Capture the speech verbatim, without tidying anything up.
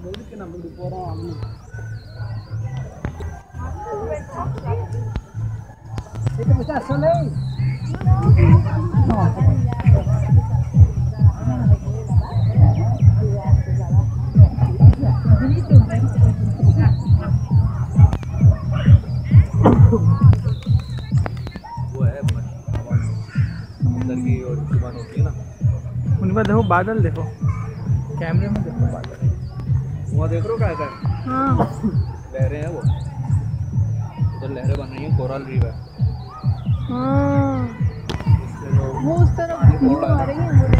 Itu bisa selesai. वो है अंदर की और दुकान होती है ना, उनका देखो बादल, देखो कैमरे में देखो बादल, वहाँ देख रहे हो क्या है? हाँ लहरें हैं वो, उधर लहरें बन रही हैं, कोरल रीफ है। हाँ इससे जो वो उस तरफ व्यू आ रही है।